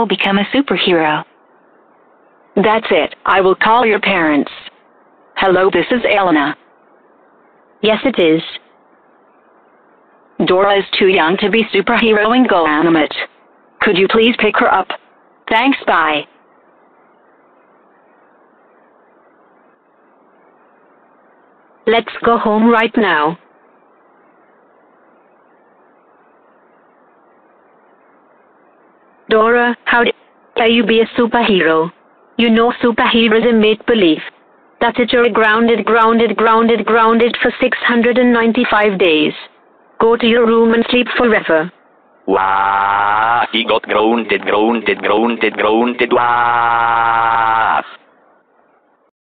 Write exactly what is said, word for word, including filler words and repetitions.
will become a superhero. That's it. I will call your parents. Hello, this is Elena. Yes, it is. Dora is too young to be superhero and go animate. Could you please pick her up? Thanks, bye. Let's go home right now. Dora, how dare you be a superhero? You know superheroes are make-believe. That's it, you're grounded, grounded, grounded, grounded for six hundred ninety-five days. Go to your room and sleep forever. Wow, he got grounded, grounded, grounded, grounded, wow.